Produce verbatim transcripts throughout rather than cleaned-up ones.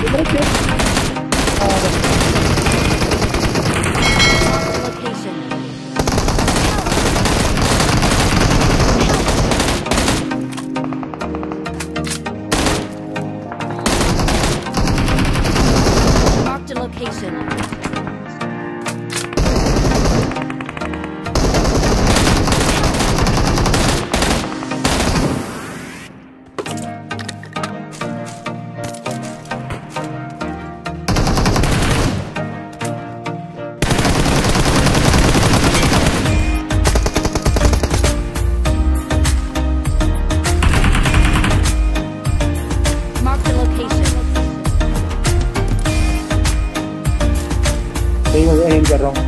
M कर रहा हूँ।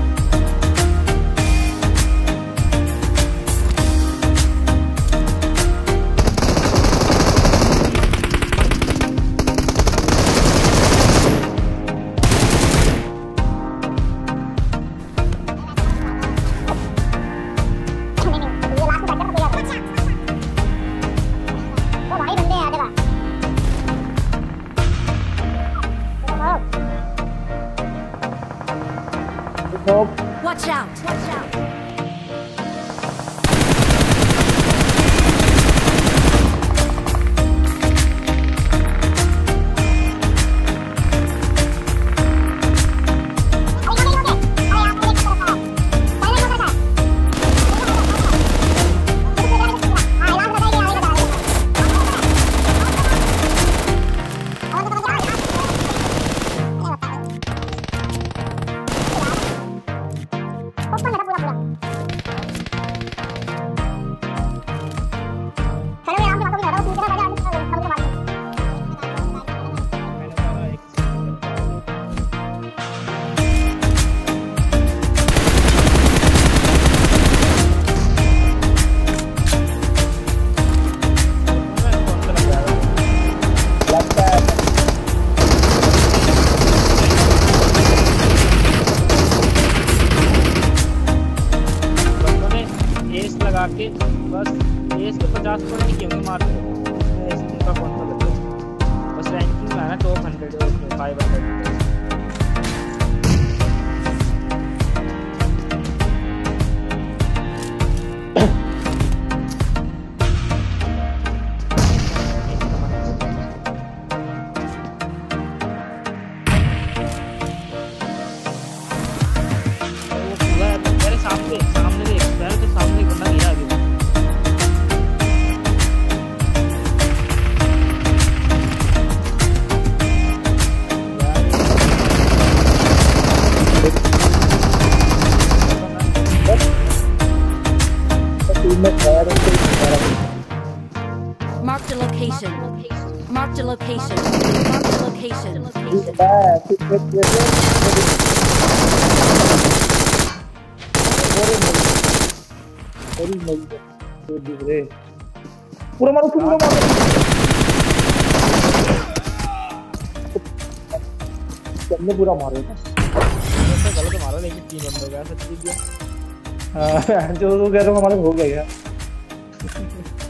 Watch out! Watch out! के बस एस के पचास को नहीं क्योंकि मारते हैं एस का कौन सा लगता है बस रैंकिंग में आना टॉप हंड्रेड है five hundred Mark the location. Mark the location. Mark the location. पूरा मारो पूरा मारो सबने पूरा मारो ना गलत मारो लेकिन तीन बंदों का सच्ची दिया हाँ जो कह रहा हूँ हमारे हो गया